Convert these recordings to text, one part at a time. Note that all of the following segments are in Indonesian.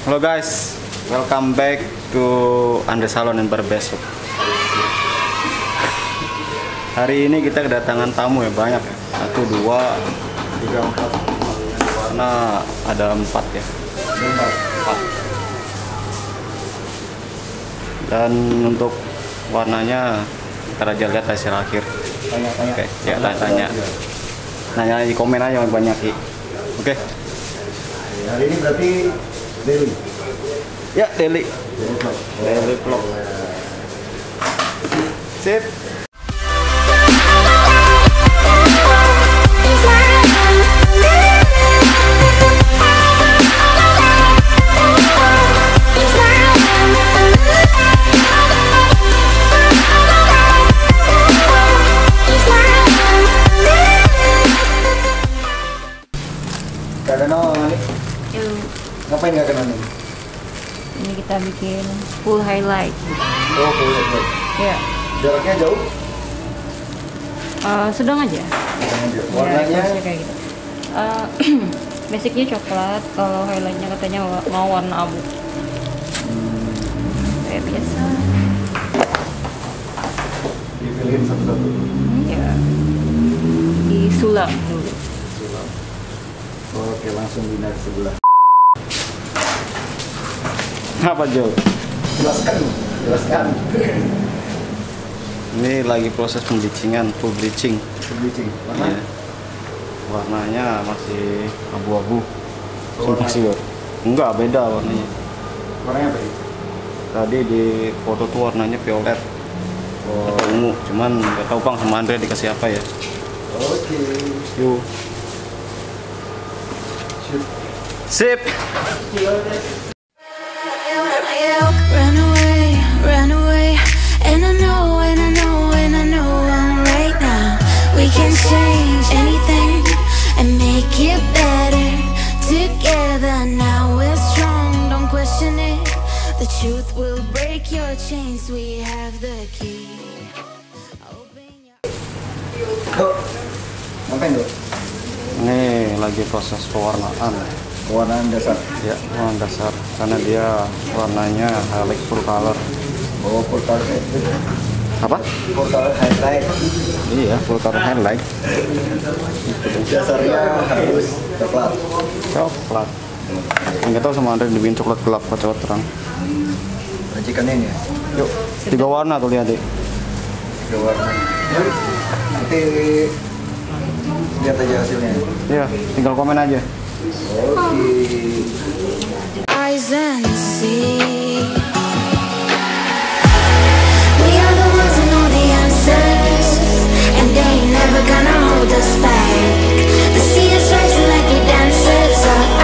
Halo guys, welcome back to Andre Salon and Barber Shop. Hari ini kita kedatangan tamu ya, banyak ya. 1, 2, 3, 4, 5. Warna ada 4 ya. 4. Dan untuk warnanya kita aja lihat hasil akhir. Tanya-tanya. Oke, ya tanya. Nanya di komen aja yang banyak sih. Oke. Hari ini berarti daily. Ya, daily vlog. Sip. Gak ada nama nih. Ngapain gak kena nih? Ini kita bikin full highlight. Oh, full highlight. Ya, Jaraknya jauh? sedang aja. Warnanya? Ya, harusnya kayak gitu. Basicnya coklat. Kalau highlightnya katanya mau warna abu. Kayak biasa. Dipilihin satu-satu. Ya, disulam dulu. Oke, langsung pindah ke sebelah. Apa Jo? Jelaskan. Ini lagi proses pembleachingan, full bleaching. Bleaching. Warna? Iya. Warnanya masih abu-abu. Warna? Masih enggak beda warnanya. Warnanya apa ini? Tadi di foto tuh warnanya violet atau ungu, cuman nggak tahu Bang sama Andre dikasih apa ya. Oke. Yuk. Shoot. Sip. Run away, and I know I'm right now. We can change anything and make it better together. Now we're strong, don't question it. The truth will break your chains. We have the key. Dok, ngapain dok? Ini lagi proses pewarnaan. Warnaan dasar. Ya, warna dasar. Karena dia warnanya highlight full color. Oh, full color. Apa? Full color highlight. Iya, full color highlight. Dasarnya harus coklat. Coklat. Nggak tahu sama Andre dibikin coklat gelap atau coklat terang. Racikannya ini ya. Yuk, 3 warna tuh lihat deh. 3 warna. Nanti lihat aja hasilnya. Iya, tinggal komen aja. Oke. Eyes and see. We are the ones who know the answers, and they ain't never gonna hold us back. The sea is rising like we dancers.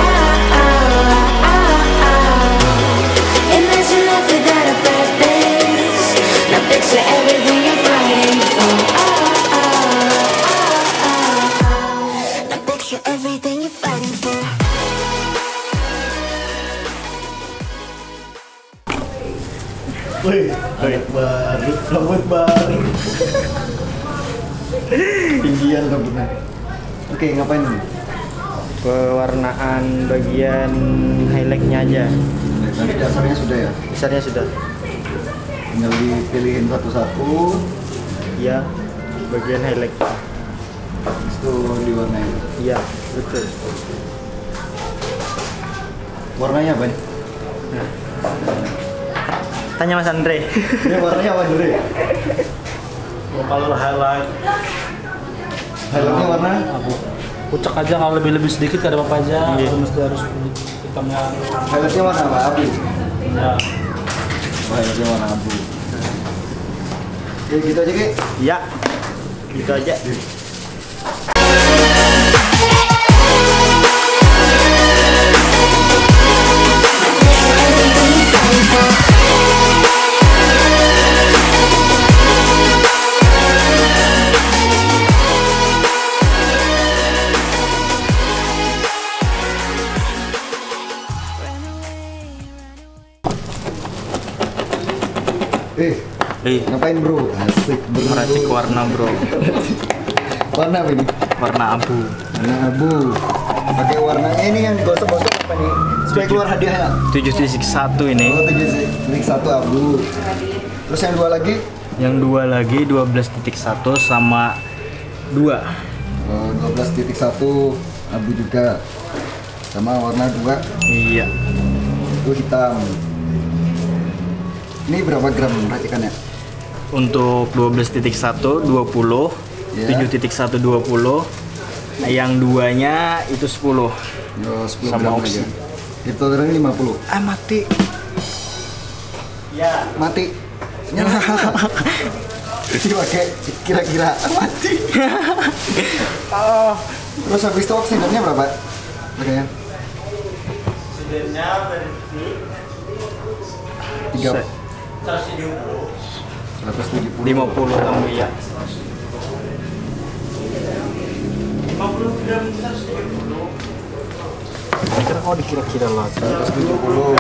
Imagine life without a purpose. Now picture everything you're fighting for. Now picture everything you're fighting for. Wih, baru, rambut baru. Tinggian rambutnya. Oke, ngapain nih? Pewarnaan bagian highlightnya aja. Tadi dasarnya sudah ya? Besarnya sudah. Tinggal dipilihin satu-satu. Iya, bagian highlight. Habis itu diwarnai. Iya, betul. Warnanya apa nih? Tanya Mas Andre. Ini warnanya apa dulu ya? Kalau highlight Highlightnya warna abu pucak aja, kalau lebih sedikit gak ada apa aja. Iya. Kalau mesti harus hitamnya highlightnya warna apa? Abu. ya. Oh, highlightnya warna abu. Oke, gitu aja Ki. Iya. Gitu aja. Ngapain bro? Asik bro. Meracik warna bro. Warna apa ini? Warna abu. Warna abu. Pakai warnanya ini yang gosok-gosok apa nih? Supaya keluar hadiahnya. 7.1 ini. Oh, 7.1 abu. Terus yang dua lagi? Yang dua lagi 12.1 sama 2. Oh, 12.1 abu juga. Sama warna 2. Iya. Itu hitam. Ini berapa gram racikannya? Untuk 12.1 20, Iya. 7.1 20. Yang duanya itu 10. Yo, 10 Sama gram oksi. aja. Itu totalnya 50. Mati. Ya. Mati. Nyala. Dipakai kira-kira mati. Terus habis itu oksidannya berapa? Harganya? Oksidannya berarti 3 170. 170. 50 tambah ya. 50 gram 170. Oh, dikira-kira lah. 170.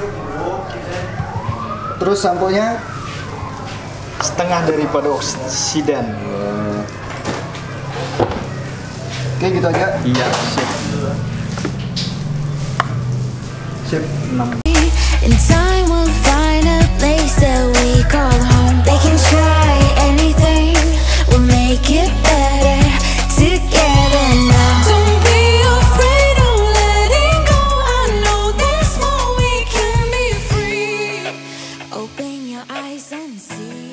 Terus samponya Setengah daripada oksidan. Oke, gitu aja. Iya, sip. Sip. 6. In time we'll find a place that we call home. They can try anything, we'll make it better together now. Don't be afraid of letting go. I know there's more, we can be free. Open your eyes and see.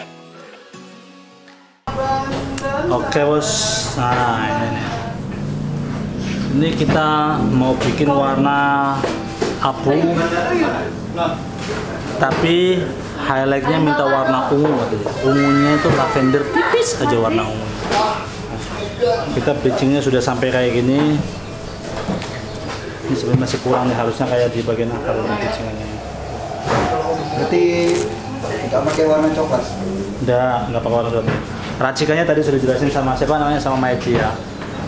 Oke bos, nah ini nih. Ini kita mau bikin warna abu, tapi highlightnya minta warna ungu katanya. Ungunya itu lavender tipis aja warna ungu. Kita bleachingnya sudah sampai kayak gini. Ini sebenarnya masih kurang nih, harusnya kayak di bagian akar ini bleachingannya. Berarti nggak pakai warna coklat. Nggak pakai warna coklat. Racikannya tadi sudah jelasin sama siapa namanya, sama Maiji ya.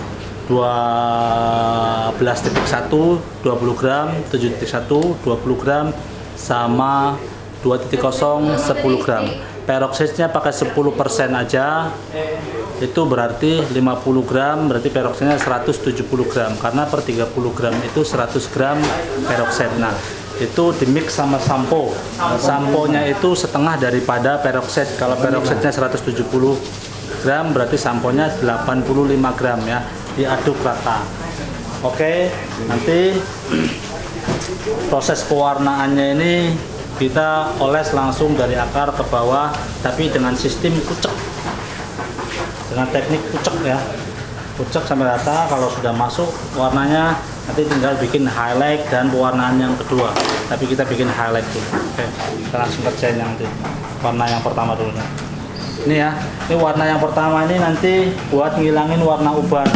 12.1 20 gram, 7.1 20 gram, sama 2.0 10 gram. Peroxidnya pakai 10% aja. Itu berarti 50 gram, berarti peroxidnya 170 gram. Karena per 30 gram itu 100 gram peroksid. Nah, itu dimix sama sampo. Samponya itu setengah daripada peroksid. Kalau peroksidnya 170 gram, berarti samponya 85 gram ya. Diaduk rata. Oke, nanti proses pewarnaannya ini kita oles langsung dari akar ke bawah, tapi dengan sistem kucek, dengan teknik kucek ya, kucek sampai rata. Kalau sudah masuk warnanya, nanti tinggal bikin highlight dan pewarnaan yang kedua, tapi kita bikin highlight dulu. Oke, kita langsung kerjain nanti warna yang pertama dulu. Ini ya, ini warna yang pertama ini nanti buat ngilangin warna uban,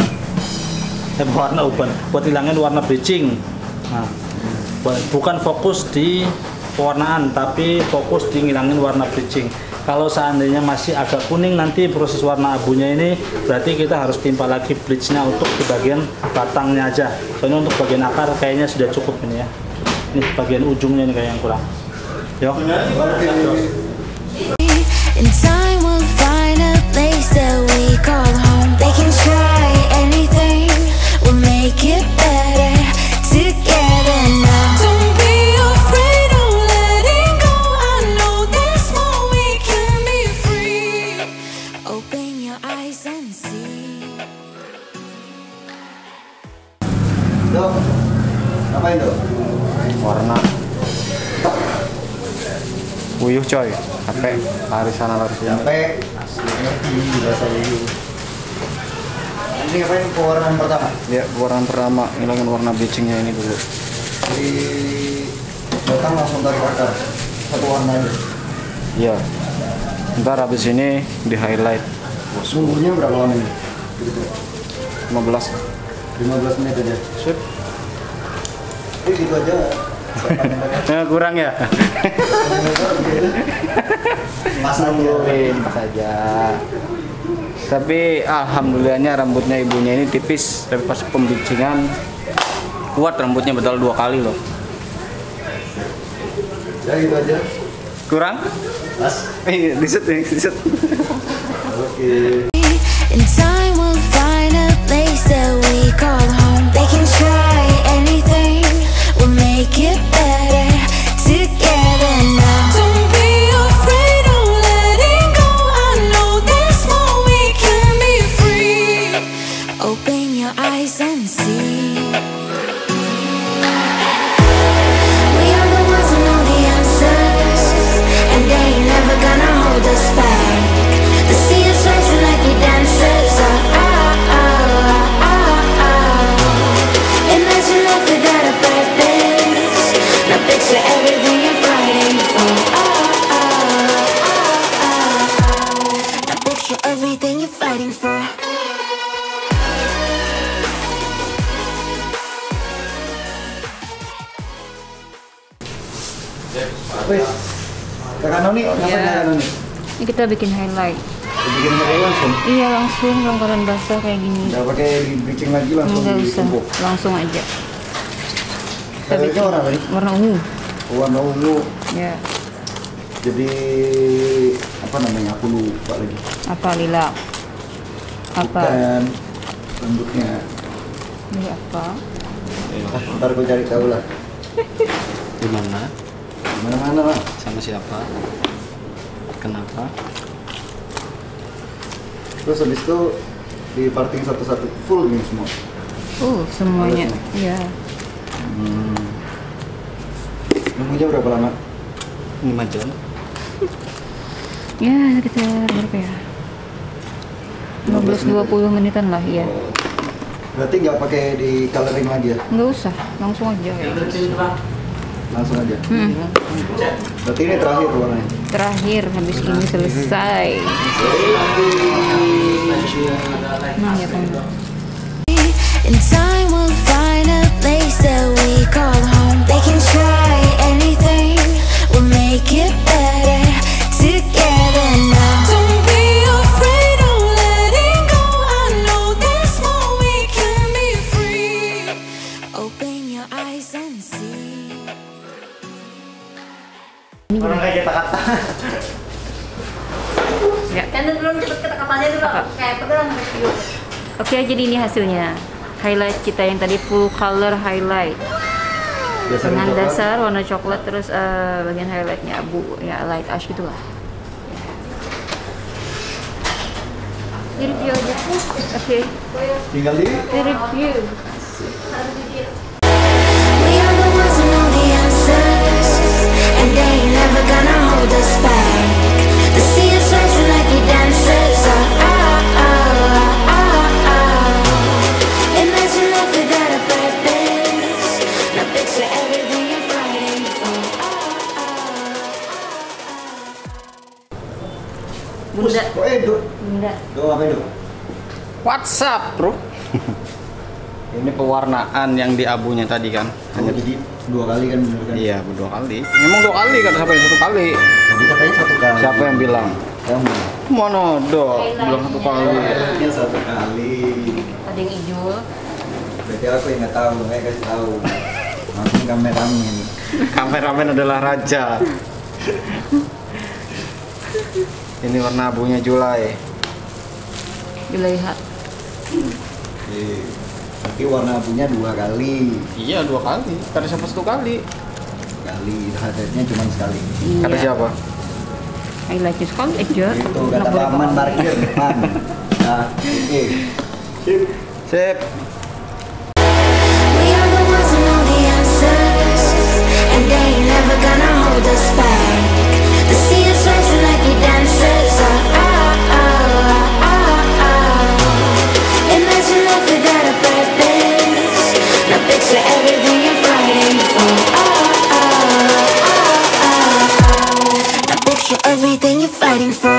buat ngilangin warna bleaching. Nah, bukan fokus di pewarnaan, tapi fokus di ngilangin warna bleaching. Kalau seandainya masih agak kuning nanti proses warna abunya ini, berarti kita harus timpa lagi bleachnya untuk di bagian batangnya aja. Soalnya untuk bagian akar kayaknya sudah cukup ini ya. Ini bagian ujungnya ini kayak yang kurang. Yuk. In time we'll find a place that we call home. They can try anything, we'll make it better together now. Don't be afraid of letting go. I know there's more, we can be free. Open your eyes and see. Dok, ngapain dok? Warna puyuh coy, capek lari sana lari sini. Sampai bahasa Ibu. Ini ngapain pewarnaan pertama? Ya, warna pertama ngilangin warna bleachingnya ini dulu. Jadi datang langsung dari akar satu warna ini. Iya. Ntar habis ini di highlight. Nunggunya berapa lama ini? 15. 15 menit aja. Sip. Gitu aja. Kurang ya? Pas aja. Pas aja. Tapi alhamdulillahnya rambutnya ibunya ini tipis, tapi pas pembleachingan kuat rambutnya, betul 2 kali loh. Ya gitu aja. Kurang? Pas. Diset. Oke. In time we'll find a place that we call home. They can try anything, we'll make picture everything you're fighting for. Now picture everything you're fighting for. Wes, Kakak Noni, ngapain Kakak Noni? Ini kita bikin highlight. Bikin pakai langsung? Iya langsung longgaran basah kayak gini. Nggak pakai di bleaching lagi, langsung Nggak usah, ditumpuk. langsung aja. Kita Highlightnya bikin warna apa nih? warna ungu. Warna ungu. Ya, Jadi apa namanya? Aku lupa lagi. apa lila? Apa? Bukan rambutnya. Ini apa? Ntar gue cari tahu lah. Di mana? Mana-mana lah. Sama siapa? Kenapa? Terus habis itu di parting satu-satu full gini semua. Semuanya. Iya. Nunggunya berapa lama? 5 jam. Ya, kita berapa ya? 15-20 menitan lah, ya. Berarti nggak pakai di coloring lagi ya? Nggak usah, langsung aja ya. Langsung aja. Berarti ini terakhir warnanya. Terakhir, habis ini selesai. Nah, ya kan. In time we'll find a place that we call home. They can try anything, we'll make it better together now. Don't be afraid of letting go. I know there's more, we can be free. Open your eyes and see. Orang kayak kata-kata. Ya. Kan belum cepet kata-katanya dulu, kayak pegang review. Oke, jadi ini hasilnya. Highlight kita yang tadi full color highlight. Dengan coklat. dasar warna coklat, terus bagian highlightnya abu, ya light ash gitulah. Di review aja. Oke, Tinggal di di review. We are the ones who know the answers, and they ain't never gonna hold us back. The sea is rising like we dancers. Imagine life without a purpose. Now picture everything you're fighting for. Bunda, Oh, do. bunda. Do apa itu? WhatsApp, bro. Ini pewarnaan yang di abunya tadi kan. Hanya jadi 2 kali kan bener kan? Iya, 2 kali. Memang 2 kali kan, siapa yang 1 kali? Tadi katanya 1 kali. Siapa yang bilang? Kamu. Mana ada bilang 1 kali. Katanya 1 kali. Ada yang hijau. Berarti aku yang nggak tahu, saya kasih tahu. Langsung kameramen. Kameramen adalah raja. Ini warna abunya Julai. Dilihat. Berarti warna abunya 2 kali. Iya, 2 kali. Kata siapa 1 kali? Kali, highlightnya cuma sekali. Kata siapa? Highlightnya sekali aja. Itu kata taman parkir depan. Nah, oke. Sip. We are the ones who know the answers, and they ain't never gonna hold us back. The sea is rising like we dancers. Imagine life without a purpose. Now picture everything you're fighting for. Now picture everything you're fighting for.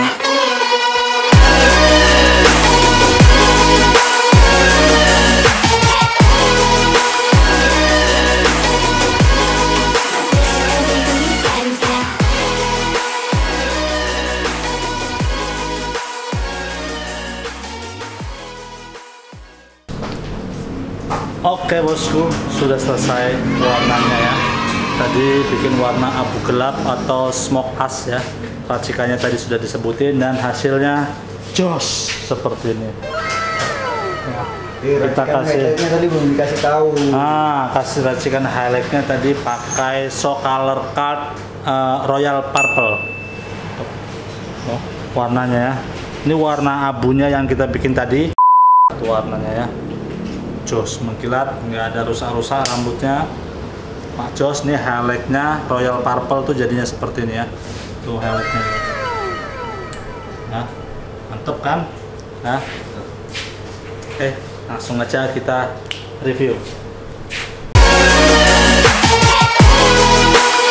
Oke bosku, sudah selesai warnanya ya. Tadi bikin warna abu gelap atau smoke ash ya. Racikannya tadi sudah disebutin dan hasilnya jos seperti ini. Kita kasih. Highlightnya tadi belum dikasih tahu. Kasih racikan highlightnya tadi pakai So Color Card Royal Purple. Oh, warnanya ya. Ini warna abunya yang kita bikin tadi. Itu warnanya ya. Jos mengkilat, nggak ada rusak-rusak rambutnya. Pak Jos, nih highlightnya Royal Purple tuh jadinya seperti ini ya. Tuh highlightnya. Nah, mantep kan? Nah, langsung aja kita review.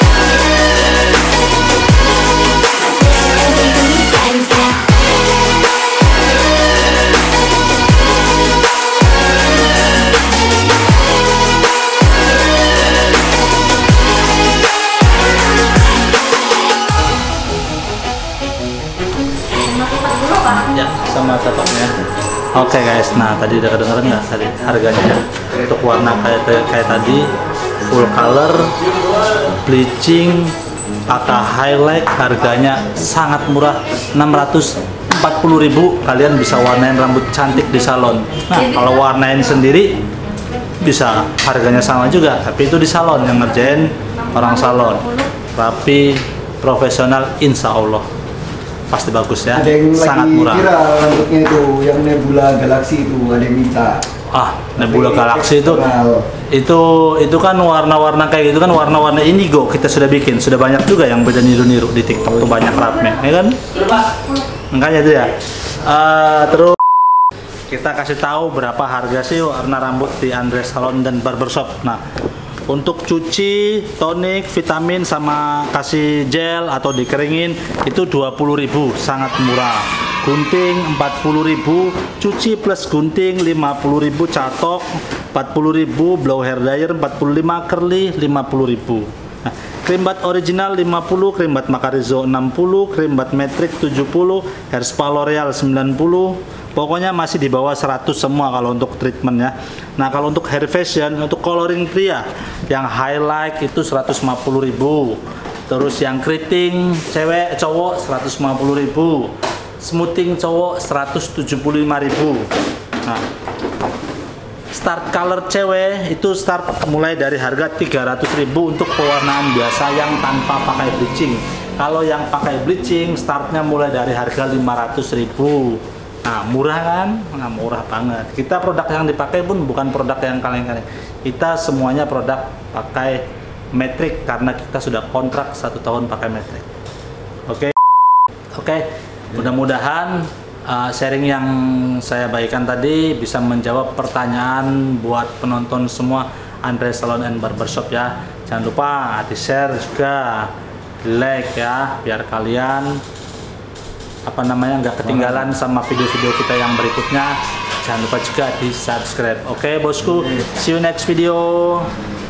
cocoknya. Oke guys, nah tadi udah kedengeran nggak tadi harganya ya? Untuk warna kayak tadi full color, bleaching, pakai highlight, harganya sangat murah, 640.000. Kalian bisa warnain rambut cantik di salon. Nah kalau warnain sendiri bisa, harganya sama juga, tapi itu di salon, yang ngerjain orang salon, rapi, profesional, insya Allah pasti bagus ya. Ada yang sangat lagi murah. viral rambutnya itu, yang Nebula Galaxy itu, ada yang minta. Nebula Galaxy itu kan warna-warna kayak gitu kan, warna-warna indigo kita sudah bikin, sudah banyak juga yang beda niru-niru di TikTok tuh, banyak rame, ya kan? Makanya itu ya. Terus kita kasih tahu berapa harga sih warna rambut di Andres Salon dan Barbershop. Nah, untuk cuci, tonik, vitamin sama kasih gel atau dikeringin itu 20.000, sangat murah. Gunting 40.000, cuci plus gunting 50.000, catok 40.000, blow hair dryer 45, curly 50.000. Nah, krim bat original 50, krim bat Macarizo 60, krim bat Matrix 70, hair spa L'Oreal 90. Pokoknya masih di bawah 100 semua kalau untuk treatment ya. Nah kalau untuk hair fashion, untuk coloring pria yang highlight itu 150.000. Terus yang keriting cewek cowok 150.000. Smoothing cowok 175.000. Nah start color cewek itu start mulai dari harga 300.000 untuk pewarnaan biasa yang tanpa pakai bleaching. Kalau yang pakai bleaching startnya mulai dari harga 500.000. Nah murah kan? Nah, murah banget. Kita produk yang dipakai pun bukan produk yang kaleng-kaleng. Kita semuanya produk pakai Matrix karena kita sudah kontrak 1 tahun pakai Matrix. Oke. Mudah-mudahan sharing yang saya bagikan tadi bisa menjawab pertanyaan buat penonton semua Andres Salon and Barbershop ya. Jangan lupa di-share juga, di-like ya, biar kalian nggak ketinggalan sama video-video kita yang berikutnya. Jangan lupa juga di subscribe. Oke bosku, see you next video.